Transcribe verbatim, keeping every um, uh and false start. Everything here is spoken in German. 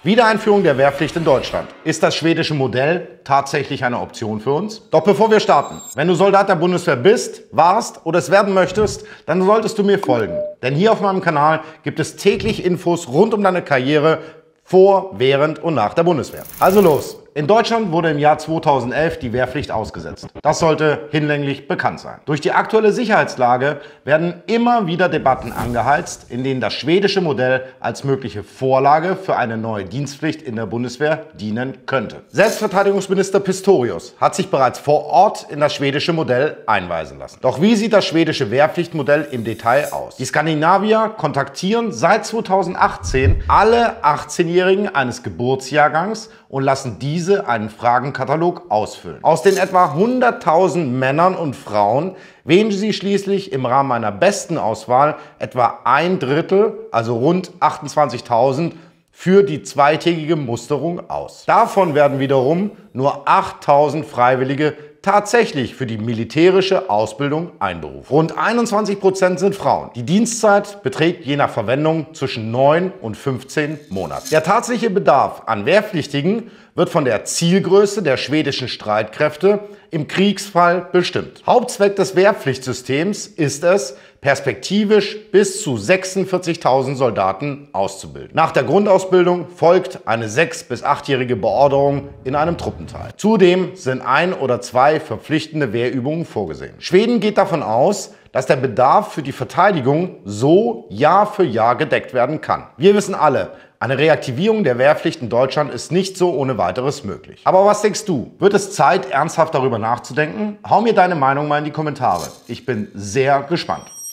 Wiedereinführung der Wehrpflicht in Deutschland. Ist das schwedische Modell tatsächlich eine Option für uns? Doch bevor wir starten, wenn du Soldat der Bundeswehr bist, warst oder es werden möchtest, dann solltest du mir folgen. Denn hier auf meinem Kanal gibt es täglich Infos rund um deine Karriere vor, während und nach der Bundeswehr. Also los! In Deutschland wurde im Jahr zweitausendelf die Wehrpflicht ausgesetzt. Das sollte hinlänglich bekannt sein. Durch die aktuelle Sicherheitslage werden immer wieder Debatten angeheizt, in denen das schwedische Modell als mögliche Vorlage für eine neue Dienstpflicht in der Bundeswehr dienen könnte. Selbst Verteidigungsminister Pistorius hat sich bereits vor Ort in das schwedische Modell einweisen lassen. Doch wie sieht das schwedische Wehrpflichtmodell im Detail aus? Die Skandinavier kontaktieren seit zweitausendachtzehn alle achtzehnjährigen eines Geburtsjahrgangs und lassen diese einen Fragenkatalog ausfüllen. Aus den etwa hunderttausend Männern und Frauen wählen sie schließlich im Rahmen einer besten Auswahl etwa ein Drittel, also rund achtundzwanzigtausend, für die zweitägige Musterung aus. Davon werden wiederum nur achttausend Freiwillige tatsächlich für die militärische Ausbildung einberufen. Rund einundzwanzig Prozent sind Frauen. Die Dienstzeit beträgt je nach Verwendung zwischen neun und fünfzehn Monaten. Der tatsächliche Bedarf an Wehrpflichtigen wird von der Zielgröße der schwedischen Streitkräfte im Kriegsfall bestimmt. Hauptzweck des Wehrpflichtsystems ist es, perspektivisch bis zu sechsundvierzigtausend Soldaten auszubilden. Nach der Grundausbildung folgt eine sechs- bis achtjährige Beorderung in einem Truppenteil. Zudem sind ein oder zwei verpflichtende Wehrübungen vorgesehen. Schweden geht davon aus, dass der Bedarf für die Verteidigung so Jahr für Jahr gedeckt werden kann. Wir wissen alle, eine Reaktivierung der Wehrpflicht in Deutschland ist nicht so ohne weiteres möglich. Aber was denkst du? Wird es Zeit, ernsthaft darüber nachzudenken? Hau mir deine Meinung mal in die Kommentare. Ich bin sehr gespannt.